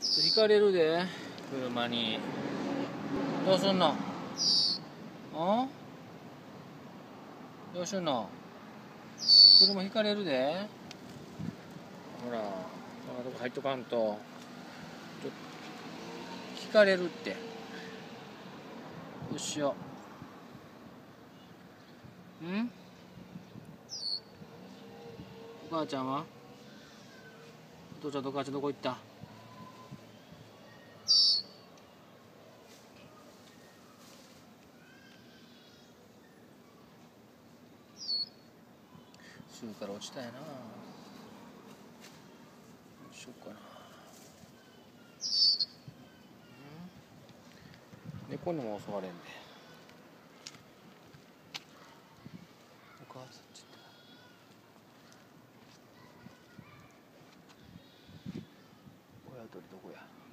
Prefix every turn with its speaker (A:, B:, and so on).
A: 引かれるで、車に。どうすんの？どうすんの？車引かれるで。ほら、そんなとこ入っとかんと。引かれるって。よっしゃ。お母ちゃんは？お父ちゃんとお母ちゃんどこ行った？すぐから落ちたやな。どうしよっかな。猫にも襲われんで。お母さんちって親鳥どこや。